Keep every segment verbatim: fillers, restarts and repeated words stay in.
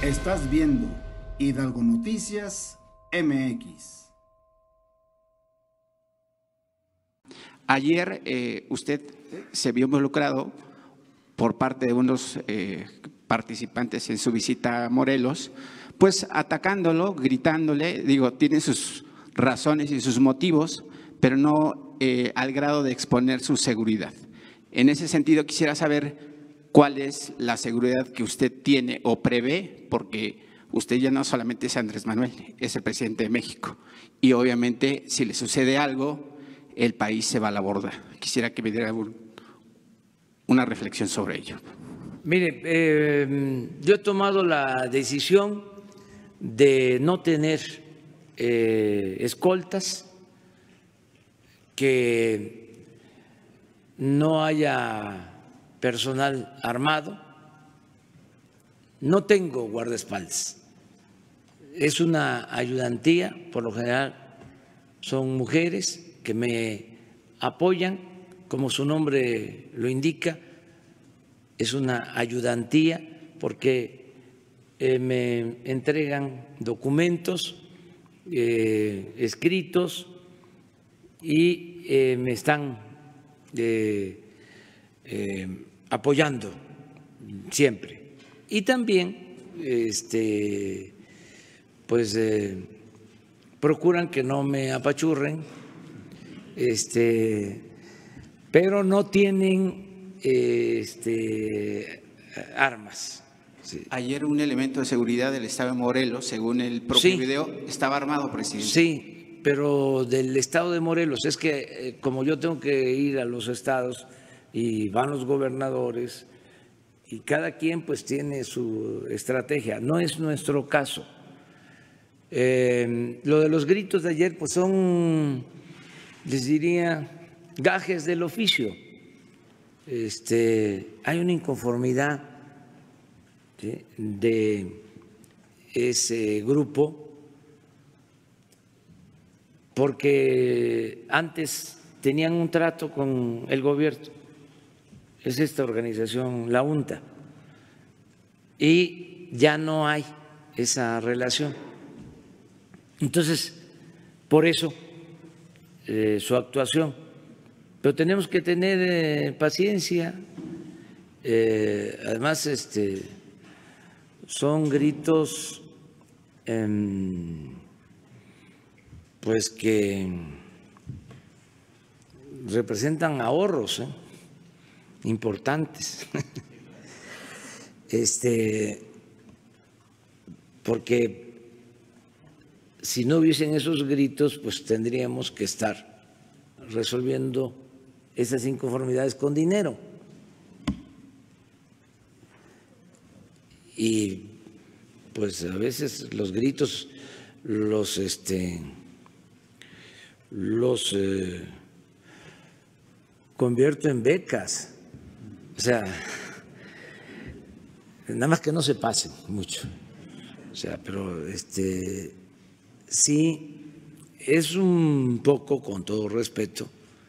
Estás viendo Hidalgo Noticias M X. Ayer eh, usted se vio involucrado por parte de unos eh, participantes en su visita a Morelos, pues atacándolo, gritándole, digo, tiene sus razones y sus motivos, pero no eh, al grado de exponer su seguridad. En ese sentido, quisiera saber cuál es la seguridad que usted tiene o prevé, porque usted ya no solamente es Andrés Manuel, es el presidente de México. Y obviamente, si le sucede algo, el país se va a la borda. Quisiera que me diera un, una reflexión sobre ello. Mire, eh, yo he tomado la decisión de no tener eh, escoltas, que no haya personal armado. No tengo guardaespaldas. Es una ayudantía, por lo general son mujeres que me apoyan, como su nombre lo indica, es una ayudantía porque eh, me entregan documentos eh, escritos y eh, me están eh, eh, apoyando siempre. Y también este, pues, eh, procuran que no me apachurren, este, pero no tienen este, armas. Sí. Ayer un elemento de seguridad del estado de Morelos, según el propio Sí. video, estaba armado, presidente. Sí, pero del estado de Morelos, es que eh, como yo tengo que ir a los estados y van los gobernadores y cada quien pues tiene su estrategia, no es nuestro caso. Eh, lo de los gritos de ayer pues son, les diría, gajes del oficio. Este, hay una inconformidad, ¿sí?, de ese grupo porque antes tenían un trato con el gobierno, es esta organización, la UNTA, y ya no hay esa relación. Entonces, por eso eh, su actuación. Pero tenemos que tener eh, paciencia. Eh, además, este, son gritos eh, pues que representan ahorros ¿eh? importantes. Este, porque si no hubiesen esos gritos, pues tendríamos que estar resolviendo esas inconformidades con dinero. Y pues a veces los gritos los este los eh, convierto en becas. O sea, nada más que no se pasen mucho. O sea, pero este sí es un poco, con todo respeto,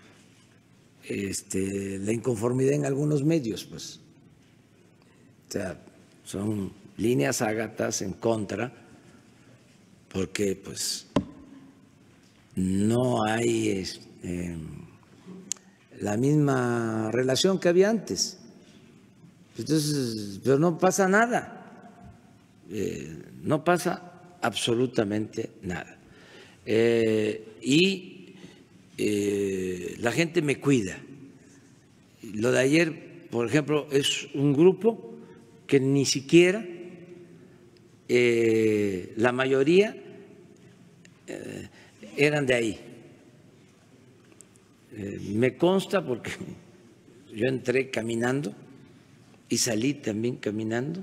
este, la inconformidad en algunos medios, pues. O sea, son líneas ágatas en contra, porque pues no hay eh, la misma relación que había antes. Entonces, pero no pasa nada, eh, no pasa absolutamente nada. Eh, y eh, la gente me cuida. Lo de ayer, por ejemplo, es un grupo que ni siquiera eh, la mayoría eh, eran de ahí. Eh, me consta porque yo entré caminando y salí también caminando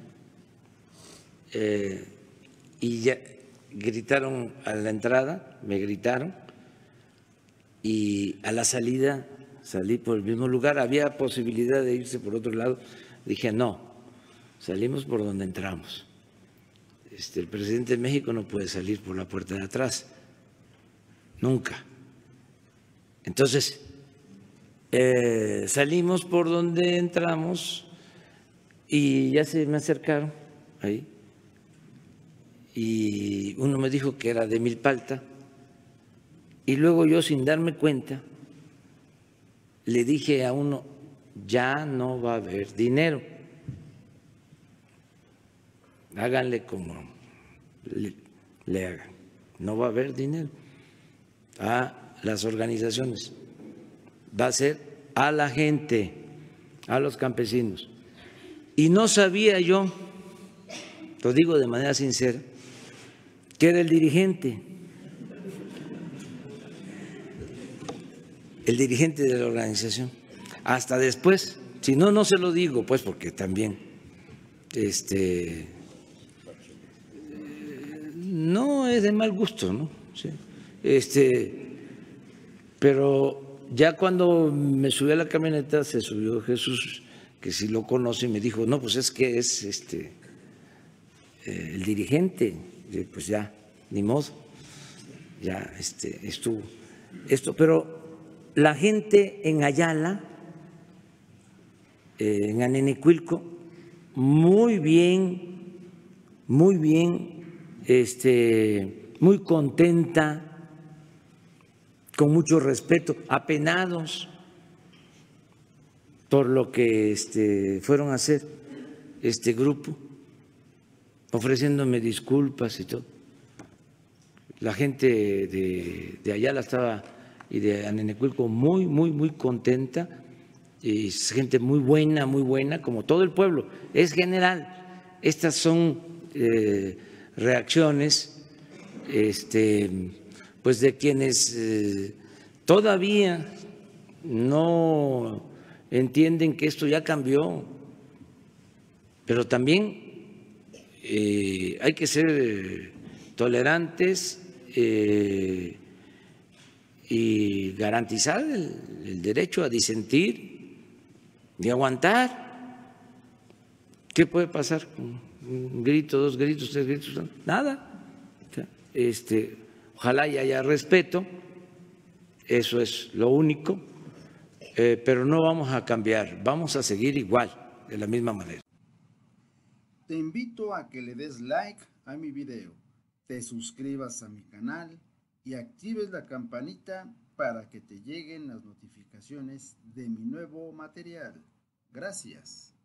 eh, y ya gritaron a la entrada, me gritaron, y a la salida salí por el mismo lugar. Había posibilidad de irse por otro lado, dije no, salimos por donde entramos. Este, el presidente de México no puede salir por la puerta de atrás, nunca. Entonces, eh, salimos por donde entramos y ya se me acercaron ahí y uno me dijo que era de Milpalta, y luego yo, sin darme cuenta, le dije a uno, ya no va a haber dinero, háganle como le, le hagan, no va a haber dinero a las organizaciones, va a ser a la gente, a los campesinos. Y no sabía yo, lo digo de manera sincera, que era el dirigente, el dirigente de la organización. Hasta después, si no, no se lo digo, pues porque también, este, no es de mal gusto, ¿no? Sí. Este, pero ya cuando me subí a la camioneta, se subió Jesús, que sí lo conoce, y me dijo, no, pues es que es este eh, el dirigente. Y pues ya, ni modo, ya este, estuvo esto. Pero la gente en Ayala, eh, en Anenecuilco, muy bien, muy bien, este, muy contenta, con mucho respeto, apenados por lo que este, fueron a hacer este grupo, ofreciéndome disculpas y todo. La gente de, de Ayala estaba y de Anenecuilco muy, muy, muy contenta, y es gente muy buena, muy buena, como todo el pueblo. Es general. Estas son eh, reacciones este, pues de quienes eh, todavía no entienden que esto ya cambió, pero también eh, hay que ser tolerantes eh, y garantizar el, el derecho a disentir y aguantar. ¿Qué puede pasar con un grito, dos gritos, tres gritos? Nada. Este, ojalá y haya respeto, eso es lo único, eh, pero no vamos a cambiar, vamos a seguir igual, de la misma manera. Te invito a que le des like a mi video, te suscribas a mi canal y actives la campanita para que te lleguen las notificaciones de mi nuevo material. Gracias.